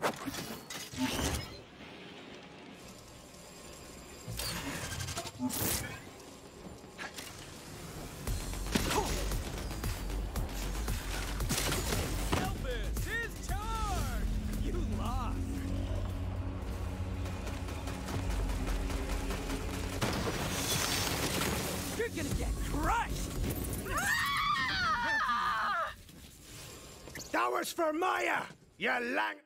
Elvis is charged! You lost! You're gonna get crushed! That was for Maya, you lank